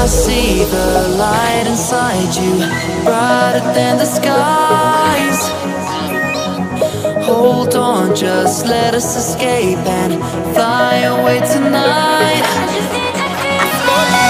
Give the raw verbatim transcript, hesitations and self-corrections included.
I see the light inside you, brighter than the skies. Hold on, just let us escape and fly away tonight.